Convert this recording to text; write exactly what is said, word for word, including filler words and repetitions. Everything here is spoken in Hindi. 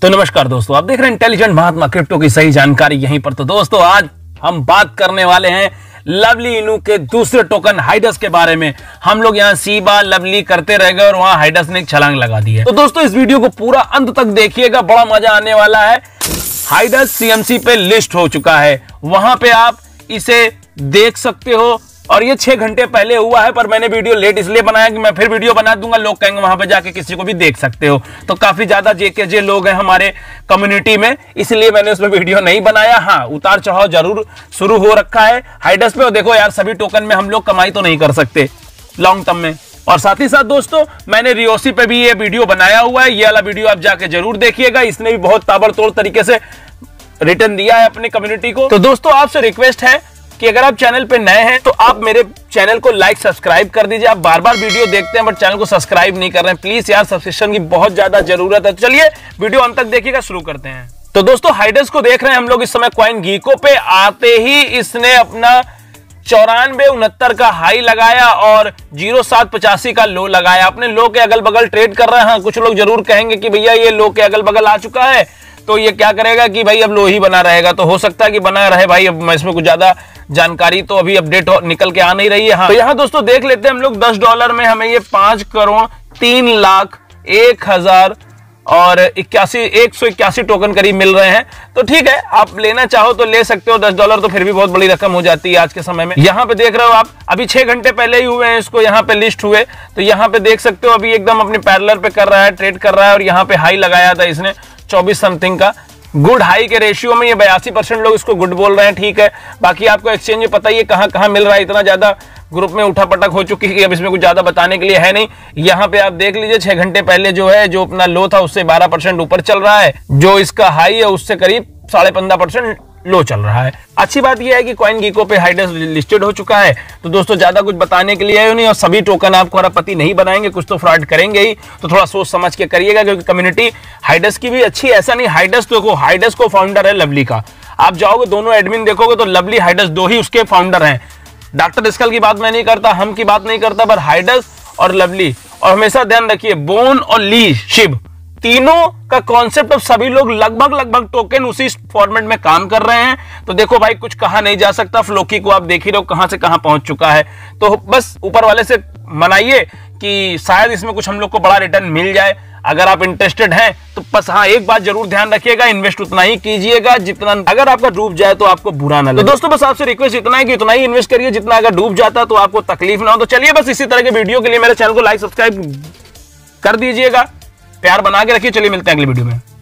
तो नमस्कार दोस्तों, आप देख रहे हैं इंटेलिजेंट महात्मा क्रिप्टो की सही जानकारी यहीं पर। तो दोस्तों आज हम बात करने वाले हैं लवली इनू के दूसरे टोकन हाइडस के बारे में। हम लोग यहाँ सीबा लवली करते रह गए और वहां हाइडस ने एक छलांग लगा दी है। तो दोस्तों इस वीडियो को पूरा अंत तक देखिएगा, बड़ा मजा आने वाला है। हाइडस सीएमसी पे लिस्ट हो चुका है, वहां पे आप इसे देख सकते हो और ये छह घंटे पहले हुआ है, पर मैंने वीडियो लेट इसलिए बनाया कि मैं फिर वीडियो बना दूंगा, लोग कहेंगे वहां पे जाके किसी को भी देख सकते हो। तो काफी ज्यादा जेकेजे लोग हैं हमारे कम्युनिटी में, इसलिए मैंने उसमें वीडियो नहीं बनाया। हाँ, उतार चढ़ाव जरूर शुरू हो रखा है हाइडस पे। और देखो यार, सभी टोकन में हम लोग कमाई तो नहीं कर सकते लॉन्ग टर्म में। और साथ ही साथ दोस्तों मैंने रियोसी पे भी ये वीडियो बनाया हुआ है, ये वाला वीडियो आप जाके जरूर देखिएगा। इसने भी बहुत ताबड़तोड़ तरीके से रिटर्न दिया है अपनी कम्युनिटी को। तो दोस्तों आपसे रिक्वेस्ट है कि अगर आप चैनल पे नए हैं तो आप मेरे चैनल को लाइक सब्सक्राइब कर दीजिए। आप बार बार वीडियो देखते हैं बट चैनल को सब्सक्राइब नहीं कर रहे हैं, प्लीज यार सब्सक्रिप्शन की बहुत ज्यादा जरूरत है। तो चलिए वीडियो अंत तक देखिएगा, शुरू करते हैं। तो दोस्तों हाइडस को देख रहे हैं हम लोग इस समय कॉइन गीको पे। आते ही इसने अपना चौरानवे उनहत्तर का हाई लगाया और जीरो सात पचासी का लो लगाया। अपने लो के अगल बगल ट्रेड कर रहे हैं। कुछ लोग जरूर कहेंगे कि भैया ये लो के अगल बगल आ चुका है तो ये क्या करेगा कि भाई अब लो ही बना रहेगा। तो हो सकता है कि बना रहे भाई, अब इसमें कुछ ज्यादा जानकारी तो अभी अपडेट निकल के आ नहीं रही है। हाँ, तो यहाँ दोस्तों देख लेते हैं हम लोग दस डॉलर में हमें ये पांच करोड़ तीन लाख एक हजार और इक्यासी एक सौ इक्यासी टोकन करीब मिल रहे हैं। तो ठीक है, आप लेना चाहो तो ले सकते हो। दस डॉलर तो फिर भी बहुत बड़ी रकम हो जाती है आज के समय में। यहाँ पे देख रहे हो आप, अभी छह घंटे पहले ही हुए हैं इसको यहाँ पे लिस्ट हुए। तो यहाँ पे देख सकते हो अभी एकदम अपने पैरेलल पे कर रहा है, ट्रेड कर रहा है। और यहाँ पे हाई लगाया था इसने चौबीस समथिंग का। गुड हाई के रेशियो में ये बयासी परसेंट लोग इसको गुड बोल रहे हैं, ठीक है। बाकी आपको एक्सचेंज में पता ही है कहां कहां मिल रहा है, इतना ज्यादा ग्रुप में उठा पटक हो चुकी है कि अब इसमें कुछ ज्यादा बताने के लिए है नहीं। यहाँ पे आप देख लीजिए छह घंटे पहले जो है, जो अपना लो था उससे बारह परसेंट ऊपर चल रहा है, जो इसका हाई है उससे करीब साढ़े पंद्रह परसेंट लो चल रहा है। अच्छी बात यह है कि कॉइन गीको पे हाइडस लिस्टेड हो चुका है। तो दोस्तों ज्यादा कुछ बताने के लिए है नहीं, और सभी टोकन आपको अरबपति नहीं बनाएंगे, कुछ तो फ्रॉड करेंगे ही। तो थोड़ा सोच समझ के करिएगा, क्योंकि कम्युनिटी हाइडस की भी अच्छी, ऐसा नहीं। हाइडस तो देखो, हाइडस को फाउंडर है लवली का। आप जाओगे दोनों एडमिन देखोगे तो लवली हाइडस दो ही उसके फाउंडर हैं। डॉक्टर स्कल की बात मैं नहीं करता, हम की बात नहीं करता, पर हाइडस और लवली। और हमेशा ध्यान रखिए, बोन और ली शिव तीनों का कॉन्सेप्ट अब सभी लोग लगभग लगभग टोकन उसी फॉर्मेट में काम कर रहे हैं। तो देखो भाई, कुछ कहा नहीं जा सकता। फ्लोकी को आप देख ही रहे हो कहां से कहां पहुंच चुका है। तो बस ऊपर वाले से मनाइए कि शायद इसमें कुछ हम लोग को बड़ा रिटर्न मिल जाए। अगर आप इंटरेस्टेड हैं तो बस हाँ, एक बात जरूर ध्यान रखिएगा, इन्वेस्ट उतना ही कीजिएगा जितना, अगर आपका डूब जाए तो आपको बुरा ना लगे। तो दोस्तों बस आपसे रिक्वेस्ट इतना है कि उतना ही इन्वेस्ट करिए जितना, अगर डूब जाता तो आपको तकलीफ ना हो। तो चलिए बस इसी तरह के वीडियो के लिए मेरे चैनल को लाइक सब्सक्राइब कर दीजिएगा, प्यार बना के रखिए। चलिए मिलते हैं अगली वीडियो में।